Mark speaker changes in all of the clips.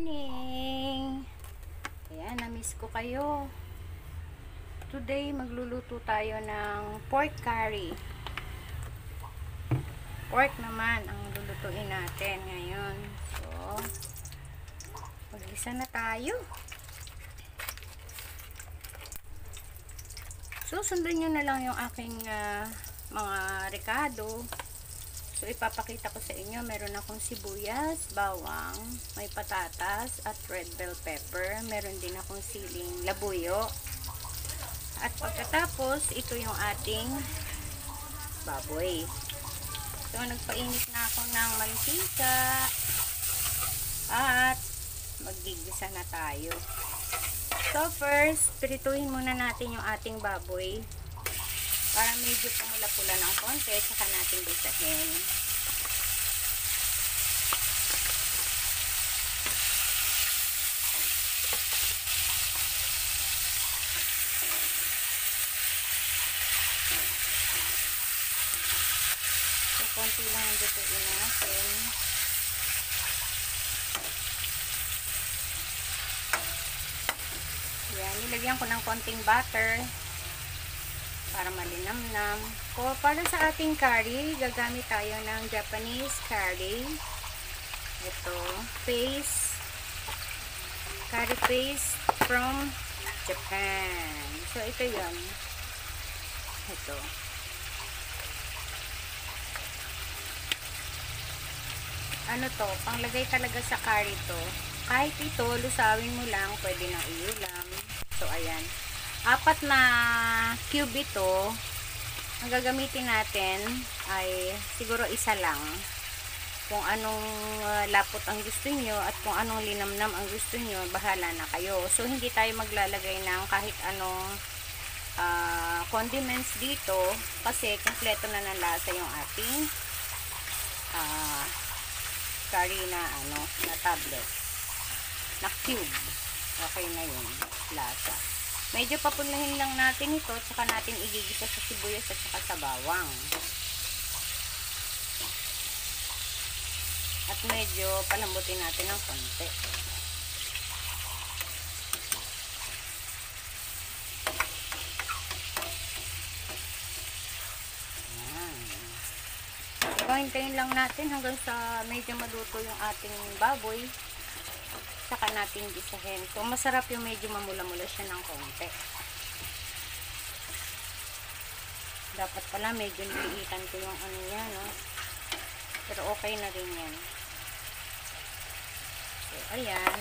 Speaker 1: morning! Ayan, na-miss ko kayo. Today, magluluto tayo ng pork curry. Pork naman ang lulutuin natin ngayon. So, mag-isa na tayo. So, sundan nyo na lang yung aking mga rekado. So, ipapakita ko sa inyo, meron akong sibuyas, bawang, may patatas, at red bell pepper. Meron din akong siling labuyo. At pagkatapos, ito yung ating baboy. So, nagpainit na ako ng mantika. At maggigisa na tayo. So, first, prituhin muna natin yung ating baboy. Para medyo pumula-pula ng konti, saka natin gisahin. So, konti lang ang lutuin natin. Yan, nilagyan ko ng konting butter. Para malinamnam. Para sa ating curry, gagamit tayo ng Japanese curry. Ito, curry paste from Japan. So, ito yun. Ito. Ano to? Panglagay talaga sa curry to. Kahit ito, lusawin mo lang, pwede nang iulam. So, ayan. 4 na cube ito. Ang gagamitin natin ay siguro isa lang. Kung anong lapot ang gusto nyo at kung anong linamnam ang gusto nyo, bahala na kayo. So, hindi tayo maglalagay ng kahit anong condiments dito kasi kompleto na ng lasa yung ating curry na na tablet. Na cube. Okay na yun. Lasa. Medyo papunlahin lang natin ito, tsaka natin igigisa sa sibuyas at saka sa bawang. At medyo palambutin natin ng konti. Ayan. Hintayin lang natin hanggang sa medyo maluto yung ating baboy. Saka natin gisahin. So, masarap yung medyo mamula-mula siya ng konti. Dapat pala medyo niliitan ko yung ano niya, no? Pero okay na rin yan. So, ayan.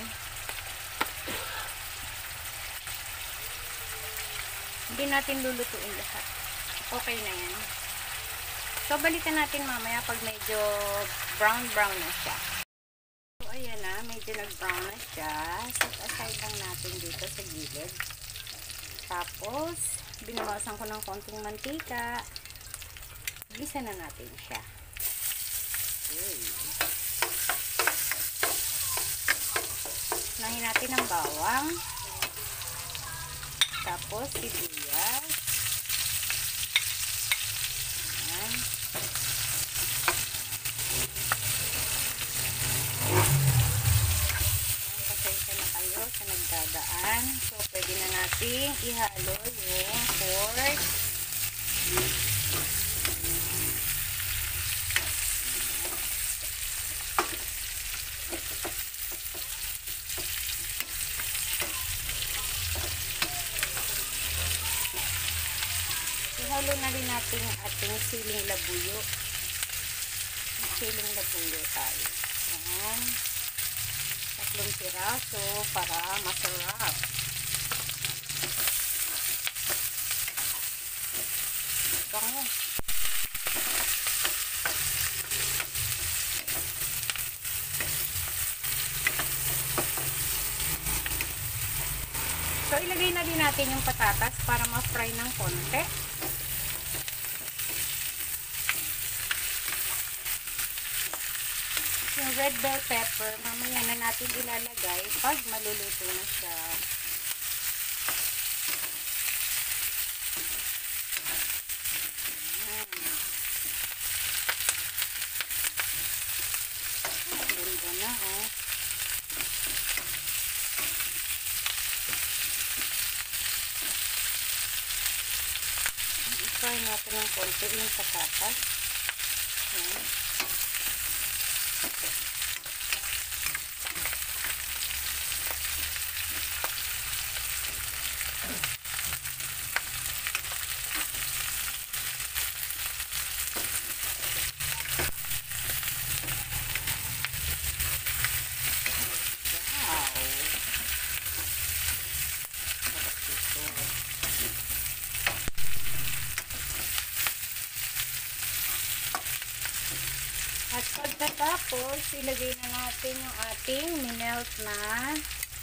Speaker 1: Hindi natin lulutuin lahat. Okay na yan. So, balikan natin mamaya pag medyo brown-brown na siya. Ayan na, medyo nag-brown na siya. Set aside lang natin dito sa gilid. Tapos, binawasan ko ng konting mantika. Gisa na natin siya. Okay. Nahin natin ang bawang. Tapos, sibuyas. Ayan. Sa nagdadaan. So, pwede na natin ihalo yung pork. Ihalo na rin natin yung ating siling labuyo. Siling labuyo tayo. Ayan. 3 piraso para masarap. Bango. So, ilagay na din natin yung patatas para ma-fry ng konti. Yung red bell pepper, mamaya na natin ilalagay pag maluluto na siya. Ganda na, oh. natin ng konti yung patatas. Ayan. At pagkatapos, ilagay na natin yung ating minelt na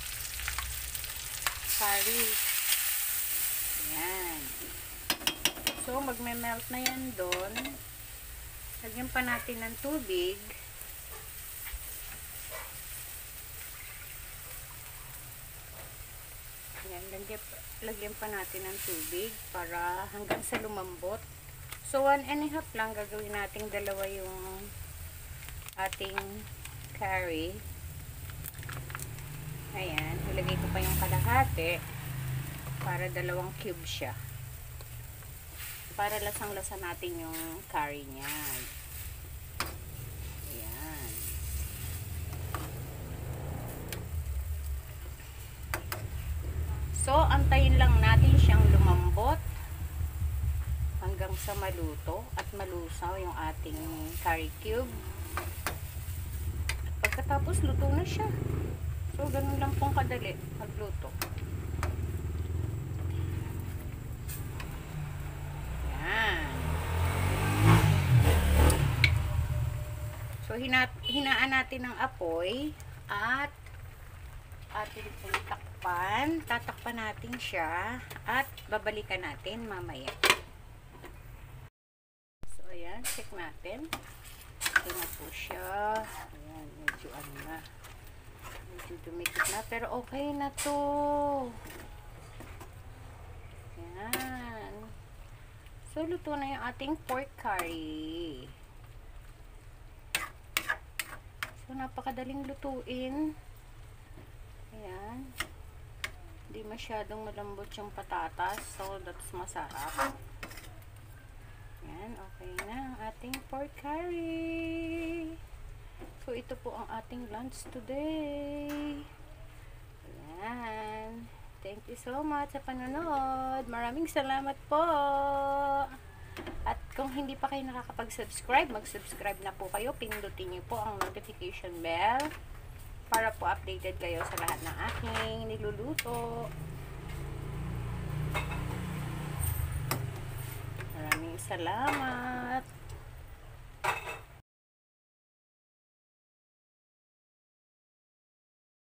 Speaker 1: curry. Ayan. So, magme-melt na yan doon. Lagyan pa natin ng tubig. Ayan, lagyan pa natin ng tubig para hanggang sa lumambot. So, 1.5 lang gagawin natin dalawa yung ating curry. Ayan, ilagay ko pa yung kalahati para 2 cube siya. Para lasang-lasa natin yung curry niya. Ayan. So, antayin lang natin siyang lumambot hanggang sa maluto at malusaw yung ating curry cube. Pagkatapos, luto na siya. So, ganun lang pong kadali magluto. Yan. So, hinaan natin ng apoy at ating pong takpan. Tatakpan natin siya at babalikan natin mamaya. So, ayan. Check natin. Ito na po siya. Ayan, medyo ano na. Medyo dumikit na. Pero okay na to. Ayan. So, luto na yung ating pork curry. So, napakadaling lutuin. Ayan. Hindi masyadong malambot yung patatas. So, that's masarap. Ayan, okay na ang ating pork curry. So, ito po ang ating lunch today. Ayan. Thank you so much sa panonood. Maraming salamat po. At kung hindi pa kayo nakakapag-subscribe, mag-subscribe na po kayo. Pindutin niyo po ang notification bell para po updated kayo sa lahat ng aking niluluto. Maraming salamat.